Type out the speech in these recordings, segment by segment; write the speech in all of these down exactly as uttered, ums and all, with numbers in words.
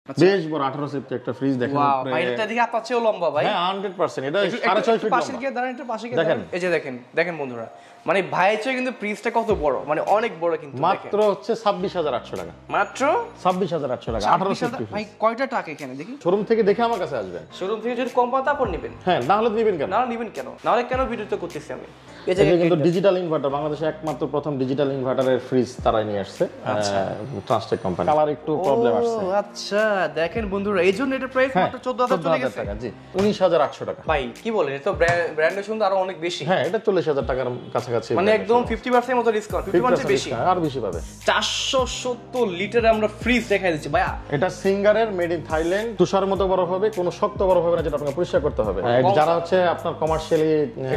বেশ বড় আঠারো সেফটি একটা ফ্রিজ দেখেন উপরে ভাই এটা দেখি আপনার চেয়েও লম্বা ভাই হ্যাঁ একশো পার্সেন্ট এটা সাড়ে ছয় ফিট লম্বা পাশে গিয়ে দাঁড়ান এটা পাশে গিয়ে দেখেন এই যে দেখেন দেখেন বন্ধুরা মানে ভাইয়ের চেয়ে কিন্তু ফ্রিজটা কত বড় মানে অনেক বড় কিন্তু মাত্র হচ্ছে ছাব্বিশ হাজার আটশো টাকা মাত্র ছাব্বিশ হাজার আটশো টাকা আঠারো সেফটি ভাই কয়টা টাকা এখানে দেখি শোরুম থেকে দেখে আমার কাছে আসবেন শোরুম থেকে যদি কম পান তারপর নেবেন হ্যাঁ না হলে নেবেন কেন না নেবেন কেন না হলে কেন ভিডিওতে করতেছি আমি এই যে কিন্তু ডিজিটাল ইনভার্টার বাংলাদেশে একমাত্র প্রথম ডিজিটাল ইনভার্টারের ফ্রিজ তারাই নিয়ে আসছে ট্রান্সটেক কোম্পানি কালার একটু প্রবলেম আসছে ও আচ্ছা দেখেন বন্ধুরা এইজন্য এটা প্রাইস মাত্র চৌদ্দ হাজার চলে গেছে টাকা জি উনিশ হাজার আটশো টাকা ভাই কি বলেন এটা তো ব্র্যান্ডের শুনতে আরো অনেক বেশি হ্যাঁ এটা চল্লিশ হাজার টাকার কাছাকাছি মানে একদম পঞ্চাশ পার্সেন্ট মতো ডিসকাউন্ট পঞ্চাশ পার্সেন্ট বেশি আর বেশি পাবে চারশো সত্তর লিটার আমরা ফ্রিজ দেখাই দিচ্ছি ভাইয়া এটা সিঙ্গারের মেড ইন থাইল্যান্ড তুষার মতো বড় হবে কোনো শক্ত বড় হবে না যেটা আপনাকে পরিষ্কার করতে হবে যারা হচ্ছে আপনার কমার্শিয়ালি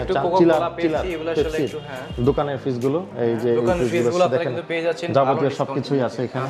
দোকানের ফ্রিজ গুলো এই যে দোকানের ফ্রিজ গুলো আপনারা কিন্তু পেয়ে যাচ্ছেন যাবতীয় সবকিছুই আছে এখানে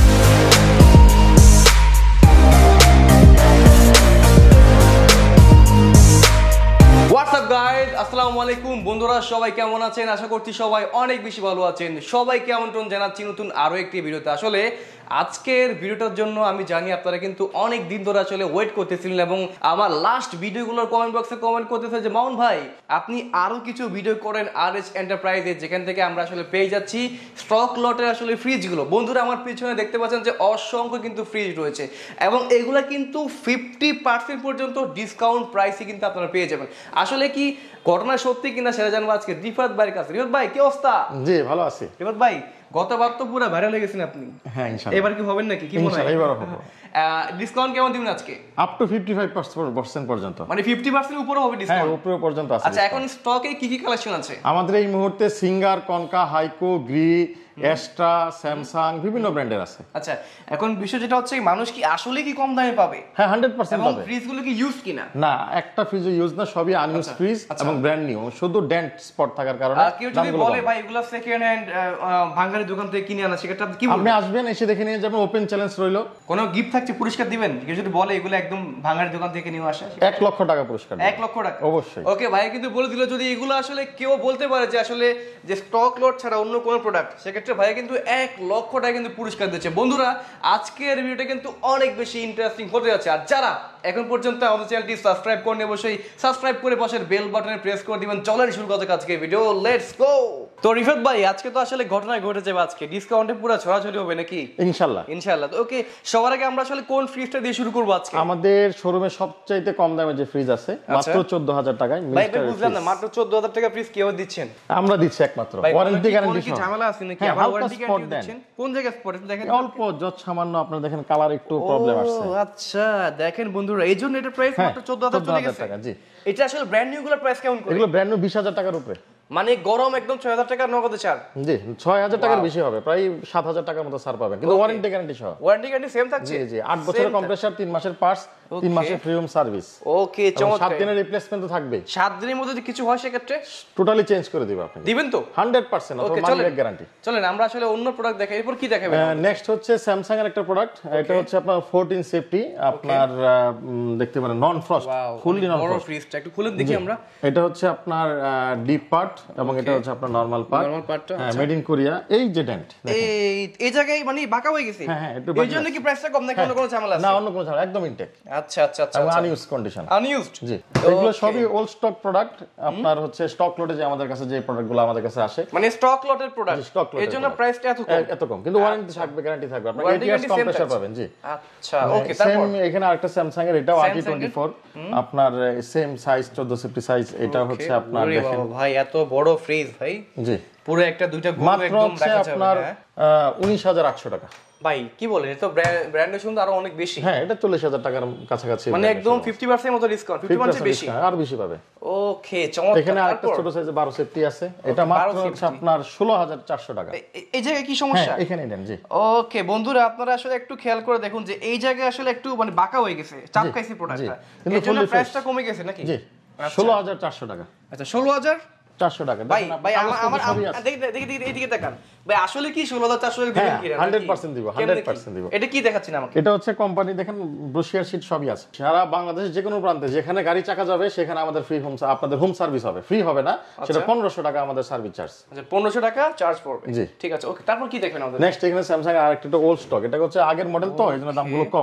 হোয়াটসঅ্যাপ গাইজ আসসালামু আলাইকুম বন্ধুরা সবাই কেমন আছেন আশা করছি সবাই অনেক বেশি ভালো আছেন সবাইকে আমন্ত্রণ জানাচ্ছি নতুন আরো একটি ভিডিওতে আসলে আজকের ভিডিওটার জন্য আমি জানি আপনারা কিন্তু অনেক দিন ধরে আসলে ওয়েট করতেছিলেন এবং আমার লাস্ট ভিডিওগুলোর কমেন্ট বক্সে কমেন্ট করতেছে যে মামুন ভাই আপনি আরো কিছু ভিডিও করেন আর এস এন্টারপ্রাইজে যেখান থেকে আমরা আসলে পেয়ে যাচ্ছি স্টক লটের আসলে ফ্রিজগুলো বন্ধুরা আমার পিছনে দেখতে পাচ্ছেন যে অসংখ্য কিন্তু ফ্রিজ রয়েছে এবং এগুলা কিন্তু ফিফটি পার্সেন্ট পর্যন্ত ডিসকাউন্ট প্রাইসে কিন্তু আপনারা পেয়ে যাবেন আসলে কি ঘটনা সত্যি কিনা সেটা জানবো আজকে রিফাত ভাইয়ের কাছে রিফাত ভাই কি অবস্থা জি ভালো আছি রিফাত ভাই গতবার তো পুরো ভাইরাল হয়ে গেছেন আপনি হ্যাঁ ইনশাআল্লাহ এবার কি হবেন নাকি কি মনে হয় এবার হবে ডিসকাউন্ট কেমন দিবেন আজকে আপ টু পঞ্চাশ পার্সেন্ট পর্যন্ত মানে পঞ্চাশ পার্সেন্ট উপরে হবে ডিসকাউন্ট হ্যাঁ উপরে পর্যন্ত আছে আচ্ছা এখন স্টকে কি কি কালেকশন আছে আমাদের এই মুহূর্তে সিঙ্গার কনকা হাইকো গ্রি এক্সট্রা স্যামসাং বিভিন্ন ব্র্যান্ডের আছে আচ্ছা এখন বিষয় যেটা হচ্ছে মানুষ কি আসলে কি কম দামে পাবে হ্যাঁ একশো পার্সেন্ট পাবে ফ্রিজগুলো কি ইউজ কিনা না একটা ফ্রিজ ইউজ না সবই আনইউজ ফ্রিজ এবং ব্র্যান্ড নিউ শুধু ডেন্ট স্পট থাকার কারণে কেউ যদি বলে ভাই এগুলা সেকেন্ড হ্যান্ড ভাঙারি দোকান থেকে কিনে আনা সেটা কি আপনি আসবেন এসে দেখে নিয়ে যাবেন ওপেন চ্যালেঞ্জ রইলো কোনো গিফট থাকছে পুরস্কার দিবেন কেউ যদি বলে এগুলো একদম ভাঙারি দোকান থেকে নিয়ে আসা এক লক্ষ টাকা পুরস্কার এক লক্ষ টাকা অবশ্যই ওকে ভাই কিন্তু বলে দিল যদি এগুলো আসলে কেউ বলতে পারে যে আসলে যে স্টক লট ছাড়া অন্য কোনো প্রোডাক্ট সেক্ষেত্রে ভাই কিন্তু এক লক্ষ টাকা কিন্তু পুরস্কার দিচ্ছে বন্ধুরা আজকের ভিডিওটা কিন্তু অনেক বেশি ইন্টারেস্টিং হতে যাচ্ছে আর যারা এখন পর্যন্ত আমাদের চ্যানেলটি সাবস্ক্রাইব করেন অবশ্যই সাবস্ক্রাইব করে পাশের বেল বাটনে প্রেস করে দিবেন চলেন শুরু করতে আজকের ভিডিও লেটস গো তো রিফাত ভাই আজকে তো আসলে ঘটনা ঘটে যাবে আজকে ডিসকাউন্টে পুরো ছড়াছড়ি হবে নাকি ইনশাআল্লাহ ইনশাআল্লাহ তো ওকে সবার আগে আমরা আসলে কোন ফ্রিজটা দিয়ে শুরু করব আজকে আমাদের শোরুমে সবচাইতে কম দামে যে ফ্রিজ আছে মাত্র চৌদ্দ হাজার টাকায় ভাই ভাই বুঝলাম না মাত্র চৌদ্দ হাজার টাকা ফ্রিজ কেউ দিচ্ছেন আমরা দিচ্ছি একমাত্র ওয়ারেন্টি গ্যারান্টি সহ কি ঝামেলা আছে নাকি আবার ওয়ারেন্টি গ্যারান্টি দিচ্ছেন কোন জায়গায় স্পট দেখেন অল্প যত সামান্য আপনারা দেখেন কালার একটু প্রবলেম আসছে ও আচ্ছা দেখেন বন্ধুরা এইজন্য এটা প্রাইস মাত্র চৌদ্দ হাজার চলে গেছে টাকা জি এটা আসলে ব্র্যান্ড নিউ গুলোর প্রাইস কেমন করে এগুলো ব্র্যান্ড নিউ বিশ হাজার টাকার উপরে মানে গরম একদম ছয় হাজার টাকা নগদে ছাড় জি ছয় হাজার টাকার বেশি হবে প্রায় সাত হাজার টাকার মতো ছাড় পাবেন কিন্তু ওয়ারেন্টি গ্যারান্টি সহ ওয়ারেন্টি গ্যারান্টি সেম থাকছে জি জি আট বছরের কম্প্রেসর তিন মাসের পার্টস তিন মাসের ফ্রি হোম সার্ভিস ওকে চমৎকার সাত দিনের রিপ্লেসমেন্ট তো থাকবে সাত দিনের মধ্যে যদি কিছু হয় সে ক্ষেত্রে টোটালি চেঞ্জ করে দিব আপনি দিবেন তো হান্ড্রেড পার্সেন্ট অথবা মানি ব্যাক গ্যারান্টি চলেন আমরা আসলে অন্য প্রোডাক্ট দেখাই এরপর কি দেখাবেন নেক্সট হচ্ছে স্যামসাং এর একটা প্রোডাক্ট এটা হচ্ছে আপনার চৌদ্দ সেফটি আপনার দেখতে পারেন non frost fully non frost ফ্রিজটা একটু খুলে দেখি আমরা এটা হচ্ছে আপনার ডিপ পার্ট এবং এটা হচ্ছে আপনার নরমাল পার্ট নরমাল পার্টটা মেড ইন কোরিয়া এই যে ডেন্ট এই এই জায়গায় মানে বাঁকা হয়ে গেছে হ্যাঁ হ্যাঁ একটু এই জন্য কি প্রাইসটা কম নাকি অন্য কোনো ঝামেলা আছে না অন্য কোনো ঝামেলা একদম ইনটেক আচ্ছা আচ্ছা আচ্ছা আনইউজ কন্ডিশন আনইউজড জি এগুলো সবই ওল্ড স্টক প্রোডাক্ট আপনার হচ্ছে স্টক লটে যে আমাদের কাছে যে প্রোডাক্টগুলো আমাদের কাছে আসে মানে স্টক লটের প্রোডাক্ট স্টক লটের এর জন্য প্রাইসটা এত কম এত কম কিন্তু ওয়ারেন্টি থাকবে গ্যারান্টি থাকবে আপনি eight ইয়ার্স কম্প্রেসর পাবেন জি আচ্ছা ওকে তারপর সেম এখানে আরেকটা স্যামসাং এর এটাও আর টি টোয়েন্টি ফোর আপনার সেম সাইজ চৌদ্দ সেফটি সাইজ এটা হচ্ছে আপনার দেখেন ভাই এত বড় ফ্রিজ ভাই জি পুরো একটা দুইটা গরু একদম দেখা যাবে আপনার উনিশ হাজার আটশো টাকা ভাই কি বলেন এটা তো ব্র্যান্ডের শুনতে আরো অনেক বেশি হ্যাঁ এটা চল্লিশ হাজার টাকার কাছাকাছি মানে একদম পঞ্চাশ পার্সেন্ট মতো ডিসকাউন্ট পঞ্চাশ পার্সেন্ট বেশি আর বেশি পাবে ওকে চমৎকার এখানে আরেকটা ছোট সাইজে বারো সেফটি আছে এটা মাত্র হচ্ছে আপনার ষোলো হাজার চারশো টাকা এই জায়গায় কি সমস্যা হ্যাঁ এখানেই দেন জি ওকে বন্ধুরা আপনারা আসলে একটু খেয়াল করে দেখুন যে এই জায়গায় আসলে একটু মানে বাঁকা হয়ে গেছে চাপ খাইছে প্রোডাক্টটা এর জন্য প্রাইসটা কমে গেছে নাকি জি ষোলো হাজার চারশো টাকা আচ্ছা ষোলো হাজার চারশো টাকা ভাই ভাই আমার দেখি দেখি দেখি এইদিকে তাকান ভাই আসলে কি ষোলো হাজার চারশো টাকা দিবেন কি হান্ড্রেড পার্সেন্ট দিব হান্ড্রেড পার্সেন্ট দিব এটা কি দেখাচ্ছেন আমাকে এটা হচ্ছে কোম্পানি দেখেন ব্রোশিয়ার শীট সবই আছে সারা বাংলাদেশের যে কোনো প্রান্তে যেখানে গাড়ি চাকা যাবে সেখানে আমাদের ফ্রি হোম আপনাদের হোম সার্ভিস হবে ফ্রি হবে না সেটা পনেরোশো টাকা আমাদের সার্ভিস চার্জ আচ্ছা পনেরোশো টাকা চার্জ পড়বে জি ঠিক আছে ওকে তারপর কি দেখবেন আমাদের নেক্সট এখানে স্যামসাং আর একটা ওল্ড স্টক এটা হচ্ছে আগের মডেল তো এইজন্য দামগুলো কম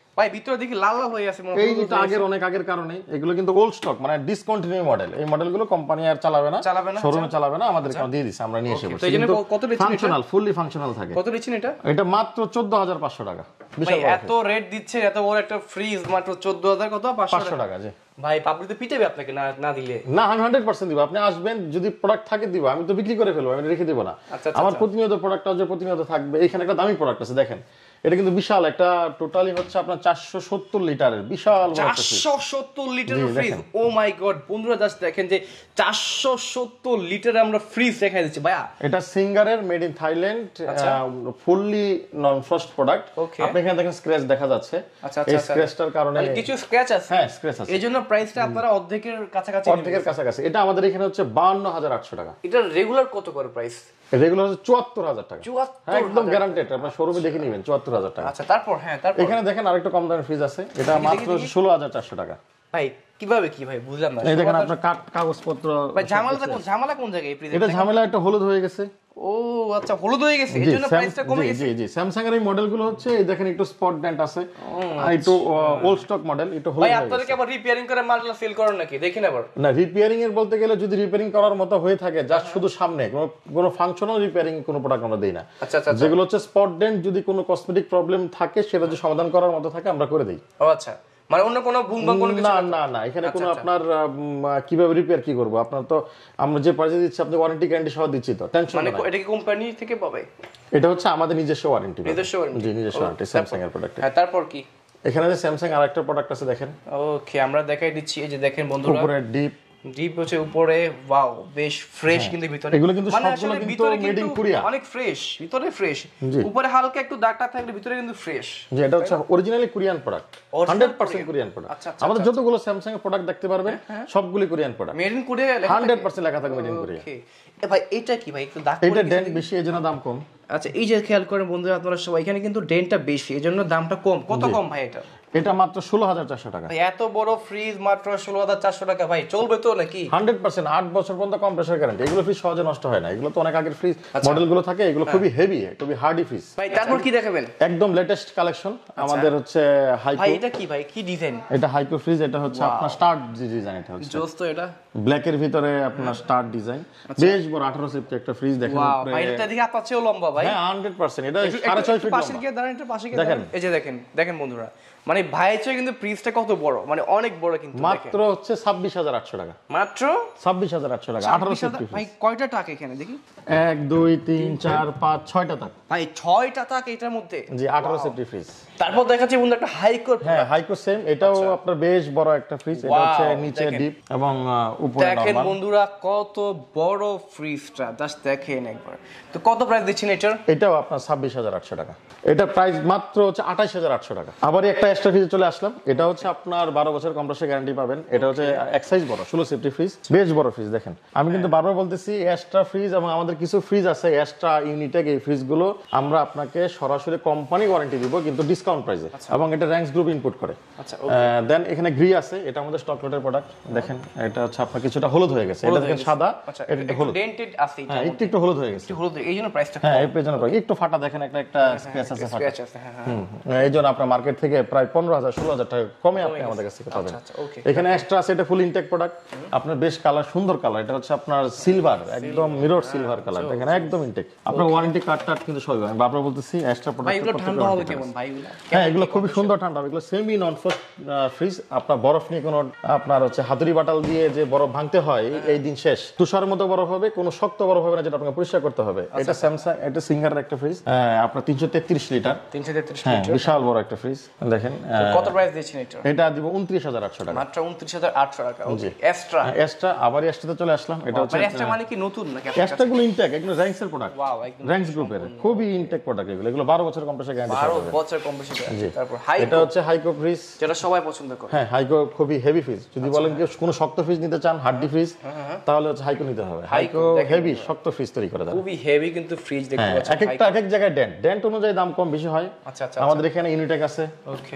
ভাই ভিতরে দেখি লাল লাল হয়ে আছে মনে এই যেটা আগের অনেক আগের কারণে এগুলো কিন্তু ওল্ড স্টক মানে ডিসকন্টিনিউ মডেল। এই মডেলগুলো কোম্পানি আর চালাবে না, শোরুমে চালাবে না, আমাদের কাছে দিয়ে দিছে, আমরা নিয়ে এসে বসে। কিন্তু কত দিচ্ছেন এটা? ফাংশনাল, ফুললি ফাংশনাল থাকে। কত দিচ্ছেন এটা? এটা মাত্র চোদ্দ হাজার পাঁচশো টাকা। ভাই এত রেট দিচ্ছে, এত বড় একটা ফ্রিজ মাত্র চোদ্দ হাজার কত পাঁচশো টাকা। জি ভাই পাবলিতে পিটাবে আপনাকে না না দিলে। না আমি হান্ড্রেড পার্সেন্ট দিব, আপনি আসবেন, যদি প্রোডাক্ট থাকে দিব, আমি তো বিক্রি করে ফেলবো, আমি রেখে দিব না। আমার প্রতিনিয়ত প্রোডাক্ট আছে, প্রতিনিয়ত থাকবে। এখানে একটা দামি প্রোডাক্ট আছে দেখেন, এটা কিন্তু বিশাল একটা, টোটালি হচ্ছে আপনার চারশো সত্তর লিটারের বিশাল চারশো সত্তর লিটারের ফ্রিজ। ও মাই গড বন্ধুরা জাস্ট দেখেন যে চারশো সত্তর লিটার আমরা ফ্রিজ দেখাই দিচ্ছি ভাইয়া। এটা সিঙ্গারের, made in Thailand, fully non frost product. আপনি এখানে দেখেন স্ক্র্যাচ দেখা যাচ্ছে, এই স্ক্র্যাচটার কারণে কিছু স্ক্র্যাচ আছে। হ্যাঁ স্ক্র্যাচ আছে, এইজন্য প্রাইসটা আপনারা অর্ধেকের কাছাকাছি, অর্ধেকের কাছাকাছি। এটা আমাদের এখানে হচ্ছে বাউন্ন হাজার আটশো টাকা। এটা রেগুলার কত করে প্রাইস? রেগুলার হচ্ছে চুয়াত্তর হাজার টাকা, একদম গ্যারান্টেড, আপনার শোরুমে দেখে নেবেন চুয়াত্তর হাজার টাকা। আচ্ছা তারপর হ্যাঁ তারপর এখানে দেখেন আরেকটা কম দামের ফ্রিজ আছে, এটা মাত্র ষোলো হাজার চারশো টাকা। ভাই কিভাবে কি ভাই বুঝলাম না। এই দেখেন আপনার কাগজপত্র। ভাই ঝামেলাটা কোন ঝামেলা কোন জায়গায়? এই ফ্রিজ এটা ঝামেলা একটা হলুদ হয়ে গেছে। ও আচ্ছা হলুদ হয়ে গেছে, এজন্য প্রাইসটা কমে গেছে। জি জি স্যামসাং এর এই মডেলগুলো হচ্ছে এই দেখেন একটু স্পট ডেন্ট আছে, আর একটু ওল্ড স্টক মডেল, একটু হলুদ হয়ে গেছে। ভাই আপনারা কি আবার রিপেয়ারিং করে মালটা সেল করেন নাকি? দেখেন আবার। না রিপেয়ারিং এর বলতে গেলে যদি রিপেয়ারিং করার মতো হয়ে থাকে, জাস্ট শুধু সামনে কোনো কোনো ফাংশনাল রিপেয়ারিং কোনো প্রোডাক্ট আমরা দেই না। আচ্ছা আচ্ছা যেগুলো হচ্ছে স্পট ডেন্ট, যদি কোনো কসমেটিক প্রবলেম থাকে সেটা যদি সমাধান করার মতো থাকে আমরা করে দেই। ও আচ্ছা মানে অন্য কোনো ভুল বা কোনো কিছু না না না এখানে কোনো আপনার কিভাবে রিপেয়ার কি করব, আপনার তো আমরা যে প্রাইসে দিচ্ছি আপনি ওয়ারেন্টি গ্যারান্টি সহ দিচ্ছি, তো টেনশন মানে এটা কি কোম্পানি থেকে পাবে? এটা হচ্ছে আমাদের নিজস্ব ওয়ারেন্টি। নিজস্ব ওয়ারেন্টি? জি নিজস্ব ওয়ারেন্টি স্যামসাং এর প্রোডাক্ট। হ্যাঁ তারপর কি? এখানে যে স্যামসাং আরেকটা প্রোডাক্ট আছে দেখেন। ওকে আমরা দেখাই দিচ্ছি, এই যে দেখেন বন্ধুরা উপরে ডিপ ডিপ হচ্ছে উপরে, ওয়াও বেশ ফ্রেশ কিন্তু ভিতরে। এগুলো কিন্তু সবগুলো কিন্তু মেড ইন কোরিয়া, অনেক ফ্রেশ, ভিতরে ফ্রেশ, উপরে হালকা একটু দাগ টাগ থাকলে ভিতরে কিন্তু ফ্রেশ। জি এটা হচ্ছে originally Korean product, hundred percent Korean product. আমাদের যতগুলো স্যামসাং এর প্রোডাক্ট দেখতে পারবেন সবগুলি Korean product, made in Korea hundred percent লেখা থাকবে মেড ইন কোরিয়া। ওকে এ ভাই এটা কি ভাই একটু দাগ এটা ডেন্ট বেশি এজন্য দাম কম। আচ্ছা এই যে খেয়াল করেন বন্ধুরা আপনারা সবাই, এখানে কিন্তু ডেন্টটা বেশি এজন্য দামটা কম। কত কম ভাই এটা? এটা মাত্র ষোলো হাজার চারশো টাকা। এত বড় ফ্রিজ মাত্র ষোলো হাজার চারশো টাকা, ভাই চলবে তো নাকি? হান্ড্রেড পার্সেন্ট আট বছর পর্যন্ত কম্প্রেসার গ্যারান্টি। এগুলো ফ্রিজ সহজে নষ্ট হয় না, এগুলো তো অনেক আগের ফ্রিজ মডেলগুলো থাকে, এগুলো খুবই হেভি, খুবই হার্ডি ফ্রিজ। ভাই তারপর কি দেখাবেন? একদম লেটেস্ট কালেকশন আমাদের হচ্ছে হাইকো। ভাই এটা কি ভাই, কি ডিজাইন? এটা হাইকো ফ্রিজ, এটা হচ্ছে আপনার স্টার ডিজাইন। এটা হচ্ছে জোস তো, এটা ব্ল্যাক এর ভিতরে আপনার স্টার ডিজাইন, বেশ বড় আঠারো সিফটি একটা ফ্রিজ দেখেন। উপরে ভাই এটা দেখি আপনার চেয়েও লম্বা ভাই। হ্যাঁ হান্ড্রেড পার্সেন্ট এটা সাড়ে ছয় ফিট লম্বা। পাশে গিয়ে দাঁড়ান, এটা পাশে গিয়ে দেখেন, এই যে দেখেন দেখেন বন্ধুরা, মানে ভাই চেয়ে কিন্তু ফ্রিজটা কত বড়, মানে অনেক বড় কিন্তু। মাত্র হচ্ছে ছাব্বিশ হাজার আটশো টাকা। মাত্র ছাব্বিশ হাজার আটশো টাকা, আঠারো সিফটি। ভাই কয়টা টাক এখানে দেখি? এক দুই তিন চার পাঁচ ছয়টা টাক ভাই, ছয়টা টাক এটার মধ্যে। জি আঠারো সিফটি ফ্রিজ। তারপর দেখাচ্ছি বন্ধু একটা হাইকো। হ্যাঁ হাইকো সেম, এটাও আপনার বেশ বড় একটা ফ্রিজ। এটা হচ্ছে নিচে ডিপ এবং উপরে নরমাল। দেখেন বন্ধুরা কত বড় ফ্রিজটা, জাস্ট দেখেন একবার। তো কত প্রাইস দিচ্ছেন এটার? এটাও আপনার ছাব্বিশ হাজার আটশো টাকা। এটা প্রাইস মাত্র হচ্ছে আঠাশ হাজার আটশো টাকা। আবার একটা এক্সট্রা ফ্রিজে চলে আসলাম, এটা হচ্ছে আপনার বারো বছর কম্প্রেসার গ্যারান্টি পাবেন। এটা হচ্ছে এক সাইজ বড়, ষোলো সিফটি ফ্রিজ, বেশ বড় ফ্রিজ। দেখেন আমি কিন্তু বারবার বলতেছি এক্সট্রা ফ্রিজ, এবং আমাদের কিছু ফ্রিজ আছে এক্সট্রা ইউনিটেক, এই ফ্রিজগুলো আমরা আপনাকে সরাসরি কোম্পানি ওয়ারেন্টি দিব কিন্তু ডিসকাউন্ট প্রাইসে, এবং এটা র্যাঙ্কস গ্রুপ ইনপুট করে। আচ্ছা দেন এখানে গ্রি আছে, এটা আমাদের টকলটের প্রোডাক্ট। দেখেন এটা হচ্ছে আপনার কিছুটা হলুদ হয়ে গেছে, এটা দেখেন সাদা, এটা একটু হলুদ, ডেন্টেড আছে, হ্যাঁ একটু একটু হলুদ হয়ে গেছে, একটু হলুদ, এইজন্য প্রাইসটা। হ্যাঁ এই পেজনে একটু ফাটা, দেখেন একটা একটা স্ক্র্যাচ আছে, ফাটা স্ক্র্যাচ আছে। হ্যাঁ হ্যাঁ এই জন্য আপনার মার্কেট থেকে প্রায় পনেরো হাজার ষোলো হাজার টাকা কমে আপনি আমাদের কাছ থেকে পাবেন। এখানে এক্সট্রা আছে, এটা ফুল ইনটেক প্রোডাক্ট, আপনার বেশ কালার, সুন্দর কালার। এটা হচ্ছে আপনার সিলভার, একদম মিরর সিলভার কালার, দেখেন একদম ইনটেক। আপনার ওয়ারেন্টি কার্ড টার্ড কিন্তু সবই আমি বারবার বলতেছি এক্সট্রা প্রোডাক্ট। এগুলো ঠান্ডা হবে কেমন ভাই? হ্যাঁ এগুলো খুবই সুন্দর ঠান্ডা হবে, এগুলো সেমি নন ফ্রস্ট ফ্রিজ। আপনার বরফ নিয়ে কোনো আপনার হচ্ছে হাতুড়ি বাটাল দিয়ে যে বরফ ভাঙতে হয় এই দিন শেষ। তুষার মতো বরফ হবে, কোনো শক্ত বরফ হবে না, যেটা আপনাকে পরিষ্কার করতে হবে। এটা স্যামসাং, এটা সিঙ্গারের একটা ফ্রিজ, আপনার তিনশো তেত্রিশ লিটার, তিনশো তেত্রিশ হ্যাঁ বিশাল বড় একটা ফ্রিজ। দেখেন কত প্রাইস দিয়েছেন এটা? এটা দিব উনত্রিশ হাজার আটশো টাকা, মাত্র উনত্রিশ হাজার আটশো টাকা। ওকে এক্সট্রা এক্সট্রা আবার এক্সট্রাতে চলে আসলাম। এটা হচ্ছে এক্সট্রা মানে কি নতুন নাকি? এক্সট্রা গুলো ইনটেক, একদম র্যাঙ্কস এর প্রোডাক্ট, ওয়াও একদম র্যাঙ্কস গ্রুপের খুবই ইনটেক প্রোডাক্ট এগুলো। এগুলো বারো বছর কম্প্রেসার গ্যারান্টি, বারো বছর কম্প্রেসার গ্যারান্টি। তারপর হাইকো, এটা হচ্ছে হাইকো ফ্রিজ, যেটা সবাই পছন্দ করে। হ্যাঁ হাইকো খুবই হেভি ফ্রিজ। যদি বলেন যে কোনো শক্ত ফ্রিজ নিতে চান, হার্ডি ফ্রিজ, তাহলে হচ্ছে হাইকো নিতে হবে। হাইকো হেভি শক্ত ফ্রিজ তৈরি করে দেয়, খুবই হেভি কিন্তু ফ্রিজ দেখতে পাচ্ছেন। এক একটা এক এক জায়গায় ডেন্ট ডেন্ট অনুযায়ী দাম কম বেশি হয়। আচ্ছা আচ্ছা আমাদের এখানে ইউনিটেক আছে, ওকে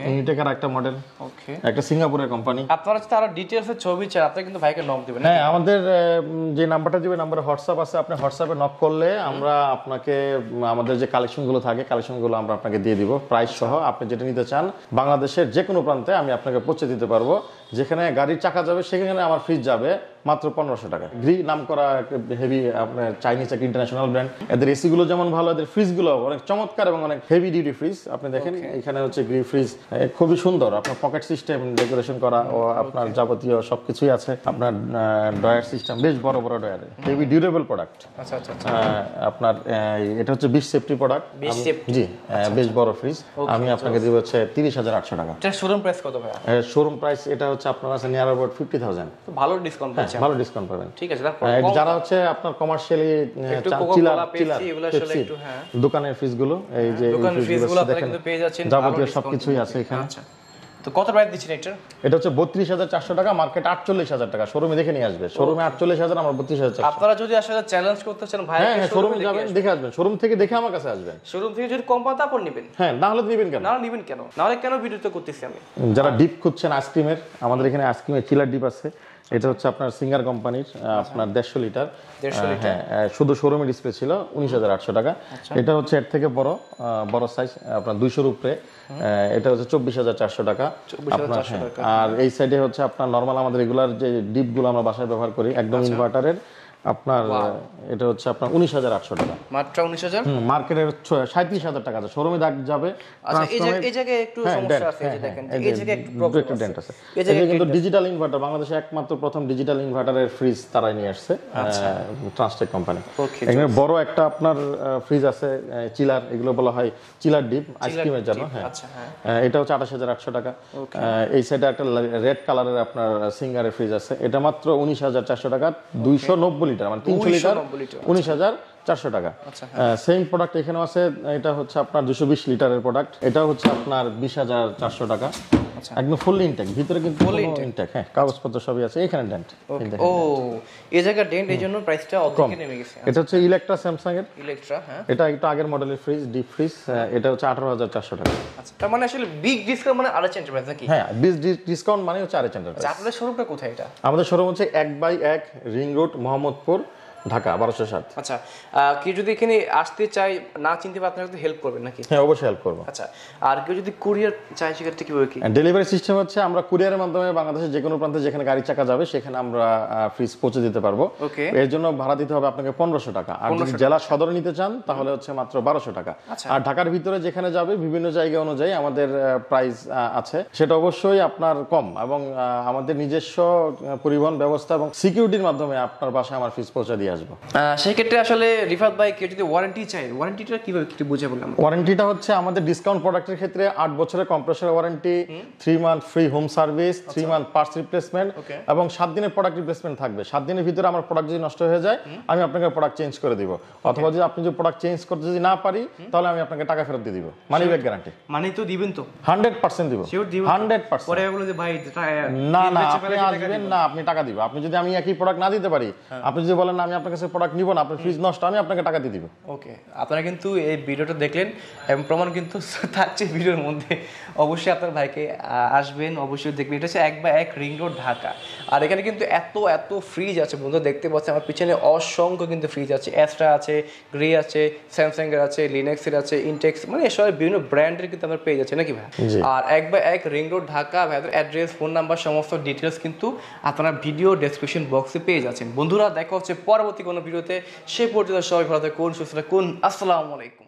ইউনিটেকের একটা মডেল, ওকে, একটা সিঙ্গাপুরের কোম্পানি। আপনারা যদি আরো ডিটেইলস এর ছবি চান আপনি কিন্তু ভাইকে নক দিবেন। হ্যাঁ, আমাদের যে নাম্বারটা দিবেন, নাম্বারে হোয়াটসঅ্যাপ আছে, আপনি হোয়াটসঅ্যাপে নক করলে আমরা আপনাকে আমাদের যে কালেকশনগুলো থাকে কালেকশনগুলো আমরা আপনাকে দিয়ে দিব প্রাইস সহ। আপনি যেটা নিতে চান বাংলাদেশের যে কোনো প্রান্তে আমি আপনাকে পৌঁছে দিতে পারবো। যেখানে গাড়ির চাকা যাবে সেখানে আমার ফ্রিজ যাবে মাত্র পনেরোশো টাকা। গ্রি নাম করা হেভি আপনার চাইনিজ একটা ইন্টারন্যাশনাল ব্র্যান্ড। এদের এসি গুলো যেমন ভালো, এদের ফ্রিজ গুলো অনেক চমৎকার এবং অনেক হেভি ডিউটি ফ্রিজ। আপনি দেখেন এখানে হচ্ছে গ্রি ফ্রিজ, খুবই সুন্দর, আপনার পকেট সিস্টেম ডেকোরেশন করা ও আপনার যাবতীয় সবকিছুই আছে। আপনার ডয়ার সিস্টেম বেশ বড় বড় ডয়ার, হেভি ডিউরেবল প্রোডাক্ট। আচ্ছা আচ্ছা, আপনার এটা হচ্ছে বিশ সেফটি প্রোডাক্ট। জি, বেশ বড় ফ্রিজ। আমি আপনাকে দিব হচ্ছে তিরিশ হাজার আটশো টাকা। এটা শোরুম প্রাইস কত ভাই? শোরুম প্রাইস এটা হচ্ছে আপনার আছে নিয়ার অ্যাবাউট ফিফটি থাউজেন্ড। ভালো ডিসকাউন্ট পাচ্ছেন। ভালো ডিসকাউন্ট পাবেন। ঠিক আছে, যারা হচ্ছে আপনার কমার্শিয়ালি দোকানের ফ্রিজ গুলো, এই যে দোকানের ফ্রিজ গুলো আপনারা কিন্তু পেয়ে যাচ্ছেন, যাবতীয় সবকিছুই আছে এখানে। আচ্ছা, তো কত প্রাইস দিচ্ছেন এটা? এটা হচ্ছে বত্রিশ হাজার চারশো টাকা, মার্কেট আটচল্লিশ হাজার টাকা। শোরুমে দেখে নিয়ে আসবে, শোরুমে আটচল্লিশ হাজার, আমার বত্রিশ হাজার। আপনারা যদি আসলে চ্যালেঞ্জ করতে চান ভাই, হ্যাঁ শোরুমে যাবেন, দেখে আসবেন, শোরুম থেকে দেখে আমার কাছে আসবেন। শোরুম থেকে যদি কম পান তারপর নেবেন। হ্যাঁ, না হলে নেবেন কেন? না নেবেন কেন? না হলে কেন ভিডিওতে করতেছি আমি? যারা ডিপ খুঁজছেন আইসক্রিমের, আমাদের এখানে আইসক্রিমের চিলার ডিপ আছে। এটা হচ্ছে আপনার সিঙ্গার কোম্পানির, আপনার দেড়শো লিটার। হ্যাঁ, শুধু শোরুমে ডিসপ্লে ছিল উনিশ হাজার আটশো টাকা। এটা হচ্ছে এর থেকে বড় বড় সাইজ, আপনার দুইশোর উপরে। এটা হচ্ছে চব্বিশ হাজার চারশো টাকা আপনার। আর এই সাইডে হচ্ছে আপনার নর্মাল আমাদের রেগুলার যে ডিপ গুলো আমরা বাসায় ব্যবহার করি, একদম ইনভার্টারের, আপনার এটা হচ্ছে আপনার উনিশ হাজার আটশো টাকা। মাত্র উনিশ হাজার। মার্কেটের সাঁইত্রিশ হাজার টাকা আছে, শোরুমে দাগ যাবে। আচ্ছা, এই জায়গায় এই জায়গায় একটু সমস্যা আছে, এই যে দেখেন এই জায়গায় একটু প্রবলেম ডেন্ট আছে। এই জায়গায় কিন্তু ডিজিটাল ইনভার্টার, বাংলাদেশে একমাত্র প্রথম ডিজিটাল ইনভার্টারের ফ্রিজ তারাই নিয়ে আসছে, ট্রান্সটেক কোম্পানি। এখানে বড় একটা আপনার ফ্রিজ আছে, চিলার, এগুলো বলা হয় চিলার ডিপ আইসক্রিমের জন্য। হ্যাঁ, এটা হচ্ছে আঠাশ হাজার আটশো টাকা। এই সাইডে একটা রেড কালারের আপনার সিঙ্গারের ফ্রিজ আছে, এটা মাত্র উনিশ হাজার চারশো টাকা, দুইশো নব্বই লিটার, মানে তিনশো লিটার, উনিশ হাজার চারশো টাকা। সেম প্রোডাক্ট এখানেও আছে, এটা হচ্ছে আপনার দুশো বিশ লিটারের প্রোডাক্ট, এটা হচ্ছে আপনার বিশ হাজার চারশো টাকা। একদম ফুল ইনটেক, ভিতরে কিন্তু ফুল ইনটেক। হ্যাঁ, কাগজপত্র সবই আছে, এখানে ডেন্ট। ও, এই জায়গা ডেন্ট, এই জন্য প্রাইসটা অর্ধেকে নেমে গেছে। এটা হচ্ছে ইলেকট্রা, স্যামসাং এর ইলেকট্রা। হ্যাঁ, এটা একটু আগের মডেলের ফ্রিজ, ডিপ ফ্রিজ। এটা হচ্ছে আঠারো হাজার চারশো টাকা। আচ্ছা, তার মানে আসলে বিগ ডিসকাউন্ট মানে আড়াই এন্টারপ্রাইজ নাকি? হ্যাঁ, বিগ ডিসকাউন্ট মানে হচ্ছে আড়াই এন্টারপ্রাইজ। আপনাদের শোরুমটা কোথায় এটা? আমাদের শোরুম হচ্ছে এক বাই এক রিং রোড, মোহাম্মদপুর, ঢাকা বারোশো সাত। আচ্ছা, কেউ যদি এখানে আসতে চাই, না চিনতে পারে, আপনারা হেল্প করবেন নাকি? হ্যাঁ, অবশ্যই হেল্প করবো। আচ্ছা, আর কেউ যদি কুরিয়ার চাই সেক্ষেত্রে কিভাবে কি? ডেলিভারি সিস্টেম হচ্ছে আমরা কুরিয়ারের মাধ্যমে বাংলাদেশের যে কোনো প্রান্তে যেখানে গাড়ি চাকা যাবে সেখানে আমরা ফ্রিজ পৌঁছে দিতে পারবো। এর জন্য ভাড়া দিতে হবে আপনাকে পনেরোশো টাকা। আর যদি জেলা সদরে নিতে চান তাহলে হচ্ছে মাত্র বারোশো টাকা। আর ঢাকার ভিতরে যেখানে যাবে বিভিন্ন জায়গা অনুযায়ী আমাদের প্রাইস আছে, সেটা অবশ্যই আপনার কম, এবং আমাদের নিজস্ব পরিবহন ব্যবস্থা এবং সিকিউরিটির মাধ্যমে আপনার বাসায় আমার ফ্রিজ পৌঁছে দিয়ে আসবো। সেক্ষেত্রে আসলে রিফাত ভাই কেউ যদি ওয়ারেন্টি চাই, ওয়ারেন্টিটা কিভাবে একটু বুঝে বললাম? ওয়ারেন্টিটা হচ্ছে আমাদের ডিসকাউন্ট প্রোডাক্টের ক্ষেত্রে আট বছরের compressor warranty, three month free home service, three month parts replacement এবং সাত দিনের প্রোডাক্ট রিপ্লেসমেন্ট থাকবে। সাত দিনের ভিতরে আমার প্রোডাক্ট যদি নষ্ট হয়ে যায় আমি আপনাকে প্রোডাক্ট চেঞ্জ করে দিব, অথবা যদি আপনি যদি প্রোডাক্ট চেঞ্জ করতে যদি না পারি তাহলে আমি আপনাকে টাকা ফেরত দিয়ে দিব। Money back guarantee. মানে তো দিবেন তো? হান্ড্রেড পার্সেন্ট দিব, হান্ড্রেড পার্সেন্ট। পরে বলে যে ভাই না না, আপনি আসবেন না, আপনি টাকা দিব। আপনি যদি আমি একই প্রোডাক্ট না দিতে পারি, আপনি যদি বলেন না আমি আপনার কাছে প্রোডাক্ট নিব না, আপনার ফ্রিজ নষ্ট, আমি আপনাকে টাকা দিয়ে দিব। ওকে, আপনারা কিন্তু এই ভিডিওটা দেখলেন এবং প্রমাণ কিন্তু থাকছে ভিডিওর মধ্যে। অবশ্যই আপনার ভাইকে আসবেন, অবশ্যই দেখবেন। এটা হচ্ছে এক বা এক রিং রোড, ঢাকা। আর এখানে কিন্তু এত এত ফ্রিজ আছে বন্ধু, দেখতে পাচ্ছেন আমার পিছনে অসংখ্য কিন্তু ফ্রিজ আছে। অ্যাস্ট্রা আছে, গ্রে আছে, স্যামসাং এর আছে, লিনেক্সের আছে, ইনটেক্স, মানে এসব বিভিন্ন ব্র্যান্ডের কিন্তু আমরা পেয়ে যাচ্ছি নাকি ভাই? আর এক বা এক রিং রোড, ঢাকা। ভাইদের অ্যাড্রেস, ফোন নাম্বার, সমস্ত ডিটেলস কিন্তু আপনারা ভিডিও ডেসক্রিপশন বক্সে পেয়ে যাচ্ছেন। বন্ধুরা, দেখা হচ্ছে পরবর্তী কোনো ভিডিওতে। সে পর্যন্ত সবাই ভালো থাকুন, সুস্থ থাকুন। আসসালামু আলাইকুম।